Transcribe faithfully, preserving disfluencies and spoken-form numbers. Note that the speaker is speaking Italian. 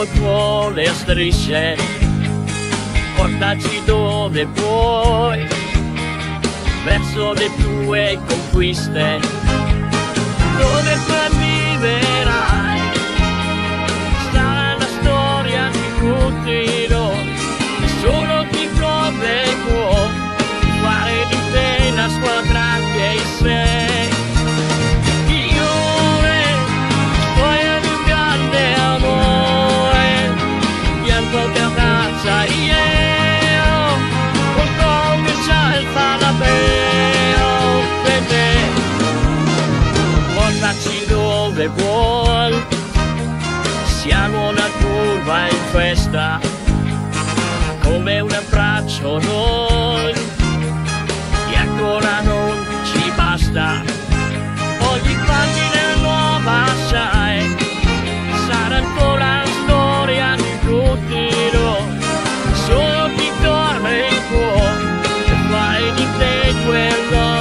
lungo con le strisce, portaci dove vuoi, verso le tue conquiste, dove viverai, sarà la storia di tutti noi, nessuno ti prove può fare di te la squadra che sei. Dove vuoi, siamo una curva in festa, come un abbraccio noi, e ancora non ci basta. Ogni pagina nuova, sai, sarà ancora la storia di tutti noi, solo chi dorme può fare di te quello